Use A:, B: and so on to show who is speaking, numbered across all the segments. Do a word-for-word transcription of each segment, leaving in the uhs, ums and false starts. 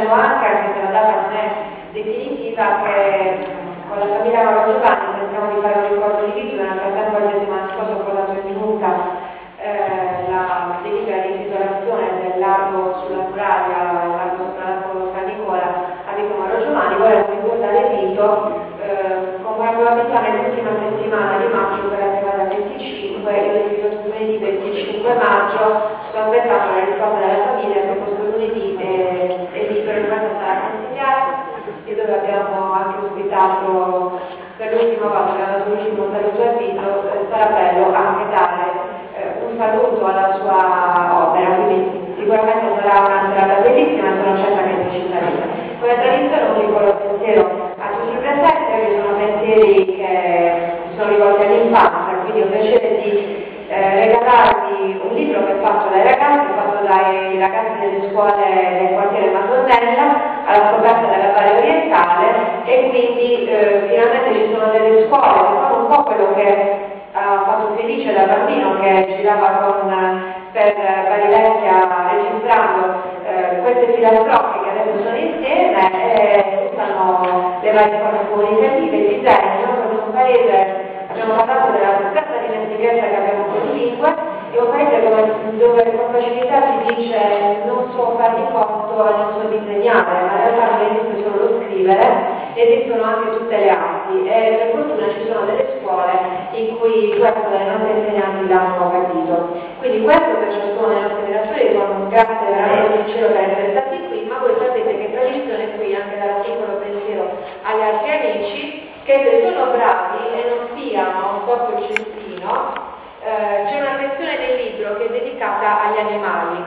A: dicendo anche, anche se la data non è definitiva, che con la famiglia Mauro Giovanni pensiamo di fare un ricordo di video. Nel frattempo la settimana scorsa ho portato in minuta eh, la delibera di titolazione del lago sulla muraglia, il lago sopra l'arco San Nicola a Vito Mauro Giovanni. Volevo ricordare Vito eh, con buona probabilità nell'ultima settimana di maggio, per arrivare al venticinque, io decido lunedì venticinque maggio, sto aspettando la risposta della famiglia che questo lunedì è, è libero, il resto sarà consigliato, e dove abbiamo anche ospitato per l'ultima volta, abbiamo dato l'ultimo saluto a Vito. Eh, sarà bello anche dare eh, un saluto alla sua opera, quindi sicuramente sarà una serata bellissima e sono certa che ci sarete. Come tradizione un piccolo pensiero a tutti i presenti, che sono pensieri che sono rivolti all'infanzia, quindi ho piacere di eh, regalarvi un libro che è fatto dai ragazzi, fatto dai ragazzi delle scuole del quartiere Madonnella, alla scoperta della Valle Orientale, e quindi eh, finalmente ci sono delle scuole che fanno un po' quello che ha fatto Felice da bambino, che girava con, per Barilecchia registrando eh, queste filastrocche che adesso sono insieme e usano le varie forme comunicative, il disegno. Come un paese, abbiamo parlato della stessa dimestichezza che abbiamo con le lingue, è un paese dove, dove con facilità si dice non so fare di conto e non so disegnare, ma in realtà non esiste solo lo scrivere, esistono anche tutte le arti, e per fortuna ci sono delle scuole in cui questo le nostre insegnanti l'hanno capito. Quindi questo per ciascuno dei nostri relatori, con un grazie veramente sincero per essere stati qui, ma voi sapete che tradizione qui, anche da un piccolo pensiero agli altri amici, che se sono bravi e non siano sotto il cestino, eh, c'è una sezione del libro che è dedicata agli animali.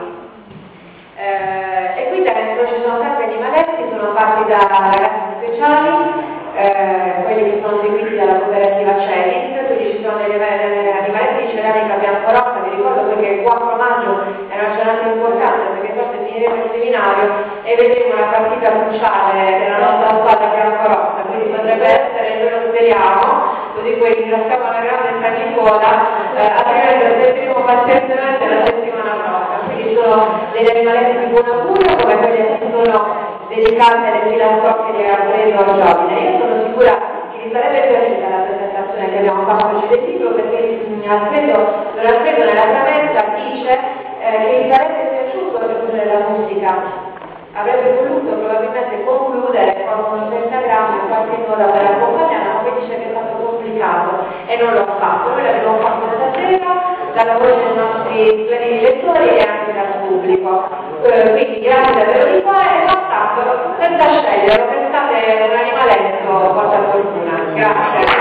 A: Eh, e qui dentro ci sono tanti animaletti, sono fatti da ragazzi speciali, eh, quelli che sono seguiti dalla cooperativa Celis, quindi ci sono delle, delle animaletti di ceramica biancorossa. Vi ricordo perché il quattro maggio è una giornata importante, perché forse finiremo il seminario e vedremo la partita cruciale della nostra squadra biancorossa, quindi potrebbe essere, noi lo speriamo, così poi ringraziamo la grande San Nicola, eh, altrimenti lo sentiremo pazientemente la settimana prossima. Quindi sono degli animaletti di buon augurio, come quelli che sono dedicate alle filastrocche di Alfredo Giovine. Io sono sicura che vi sarebbe piaciuta la presentazione che abbiamo fatto oggi del libro, perché Alfredo, Don Alfredo nella premessa dice eh, che gli sarebbe piaciuto aggiungere la musica, avrebbe voluto probabilmente concludere con un pentagramma e qualche nota per accompagnare, ma poi dice che è stato complicato e non l'ho fatto. Noi l'abbiamo fatto stasera dalla voce dei nostri splendidi lettori e anche dal pubblico. Eh, quindi grazie davvero di cuore, e fatto senza scegliere, pensate un animaletto porta fortuna. Grazie.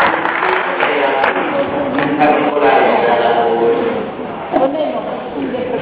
B: Particolare